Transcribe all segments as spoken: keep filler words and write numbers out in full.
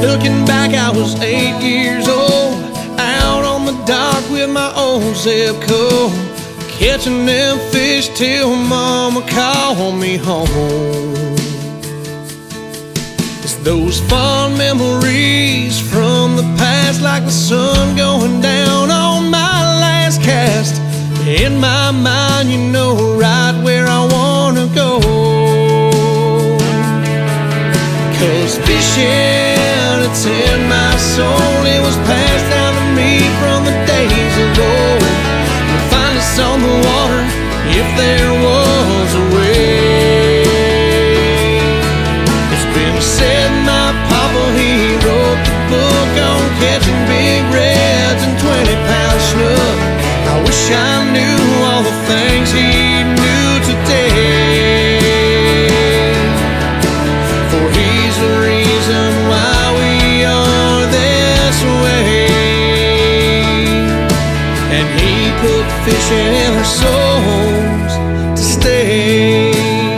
Looking back, I was eight years old, out on the dock with my old zip code, catching them fish till mama called me home. It's those fond memories from the past, like the sun going down on my last cast. In my mind, you know right where I wanna go, 'cause fishing, it's in my soul. It was passed down to me from the days of old. You'll find us on the water if there was a way. It's been said my papa, he wrote the book on catching big reds and twenty pound snook. I wish I knew all the things he knew today, for he's the reason why we are this way. And he put fishing in our souls to stay.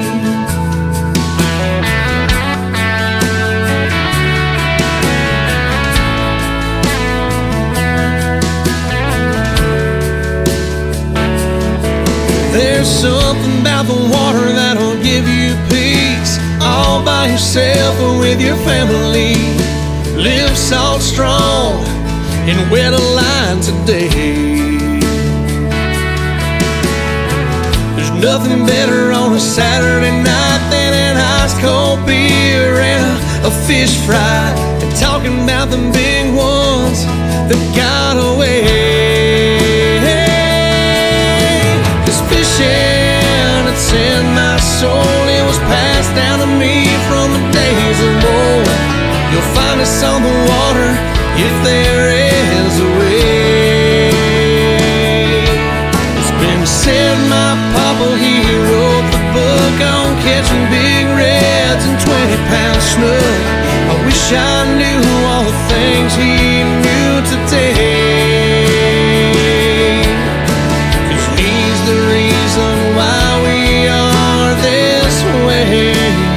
There's something about the water that'll give you peace, all by yourself or with your family. Live salt strong and wet a line today. There's nothing better on a Saturday night than an ice cold beer and a, a fish fry, and talking about the big ones that got away. It's in my soul. It was passed down to me from the days of old. You'll find us on the water if there is a way. It's been said my papa, he wrote the book on catching big reds and twenty pound snook. I wish I knew all the things he knew today, 'cause he's the reason why we are this way.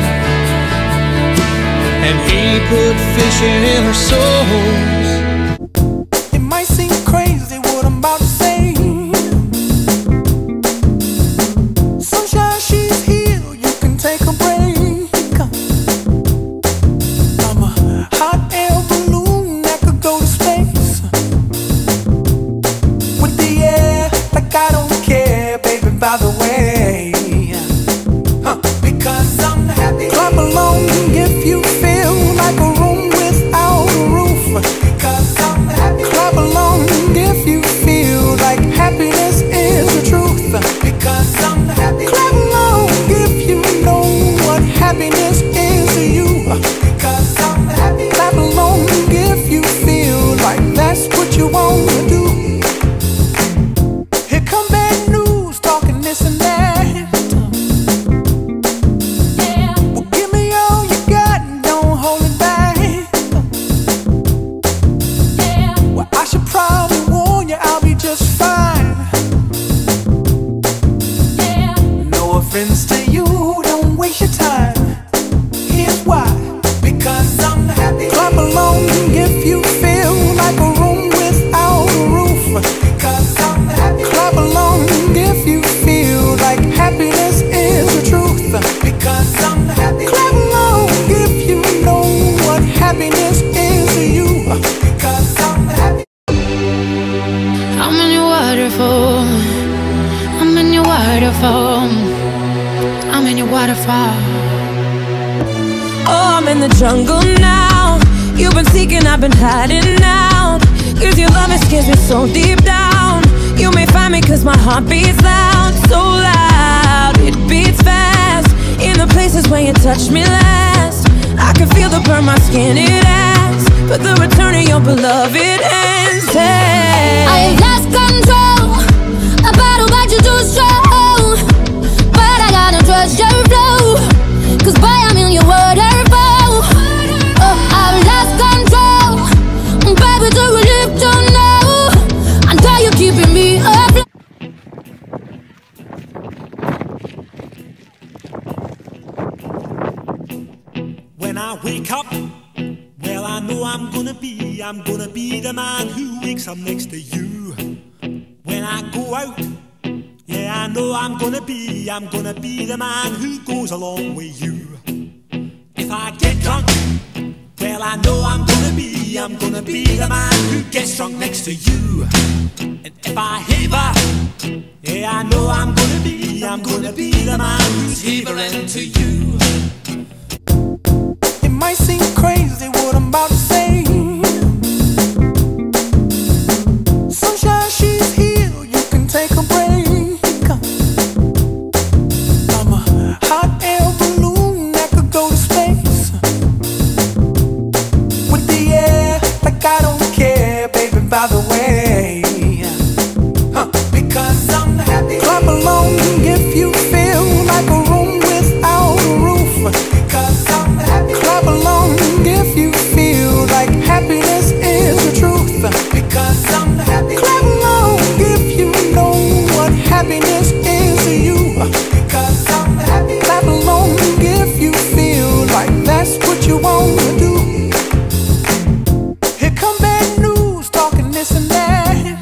And he put fishing in our souls. It might seem crazy what I'm about to say. Sunshine, she's here, you can take a break. I'm a hot air balloon that could go to space, with the air like I don't care, baby, by the way. Huh. Because I'm happy. Clap along if you feel like a room without a roof. Because I'm happy. Clap along if you feel like happiness is the truth. Because I'm happy. Clap along if you know what happiness is to you. Because I'm happy. Clap along if you feel like that's what you want to do. Here come bad news, talking this and that. Yeah. Well, give me all you got and don't hold it back. Yeah. Well, I should probably warn you, I'll be just fine. Yeah. No offense to you, don't waste your time. Here's why. Because I'm happy. Clap along if you feel like a room without a roof. Because I'm happy. Clap along if you feel like happiness is the truth. Because I'm happy. Clap along if you know what happiness is to you. Because I'm happy. I'm in your waterfall. I'm in your waterfall. I'm in your waterfall. Oh, I'm in the jungle now. You've been seeking, I've been hiding out. 'Cause your love it scares me so deep down. You may find me 'cause my heart beats loud. So loud, it beats fast. In the places where you touched me last, I can feel the burn my skin, it asks. But the return of your beloved ends. Hey. I lost control. A battle but you're too strong. But I gotta trust your flow, 'cause boy, I'm in your waterfall. Oh, I've lost control. Baby, do you live to know? I know you're keeping me up. When I wake up, well, I know I'm gonna be, I'm gonna be the man who wakes up next to you when I go out. Yeah, I know I'm gonna be, I'm gonna be the man who goes along with you. If I get drunk, well, I know I'm gonna be, I'm gonna be the man who gets drunk next to you. And if I heaver, yeah, I know I'm gonna be, I'm gonna be the man who's heavering to you. It might seem crazy what I'm about to say. Sunshine, she's here, you can take a break. I'm a hot air balloon that could go to space with the air, like I don't care, baby, by the way. Huh. Because I'm happy. Clap along if you feel like a room without a roof. Because I'm happy. Clap along if you feel like happiness is the truth. Because I'm happy. Clap along if you know what happiness is to you. Because I'm happy. Clap along if you feel like that's what you want to do. Here come bad news, talking this and that.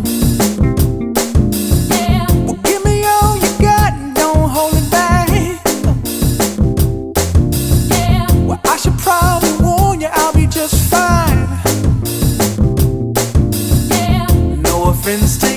Yeah. Well, give me all you got and don't hold it back. Yeah. Well, I should probably warn you, I'll be just fine. Yeah. No offense to